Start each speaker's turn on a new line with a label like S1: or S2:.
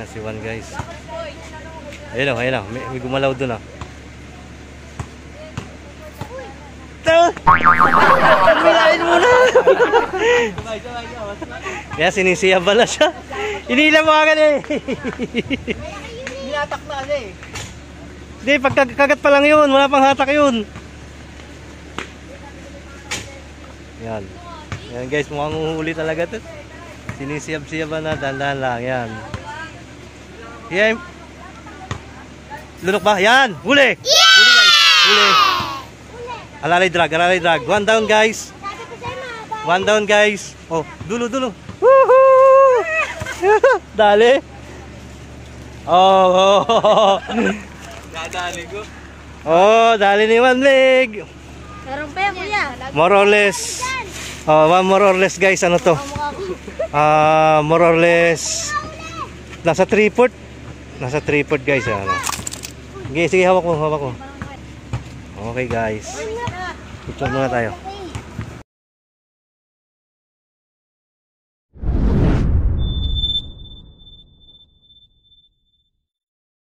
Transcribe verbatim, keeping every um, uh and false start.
S1: si Juan guys. Ayun o, ayun o. May, may gumalaw dun o. Milain mo na. Kaya sinisiya pala siya. Inila mo agad eh.
S2: Hinatak na kasi eh.
S1: Hindi, pagkagat pa lang yun. Wala pang hatak yun. Yan. Yan guys, mukhang uhuli talaga ito. Sinisiyab-siyaban na, dahan-dahan lang. Yan. Yan. Lunok ba? Yan. Huli. Huli guys. Huli. Alalay drag, alalay drag. One down guys. One down guys. Oh, dulo, dulo. Woohoo! Dali. Oh, oh, oh.
S2: Dadali ko.
S1: Oh, dali ni One Leg.
S3: Meron pa yan, kuya.
S1: More or less. Oh, one more or less guys, ano to? Ah, uh, more or less. Nasa three foot. Nasa three foot guys, ano. Sige, sige, hawak mo, hawak mo. Okay guys. Picture muna tayo.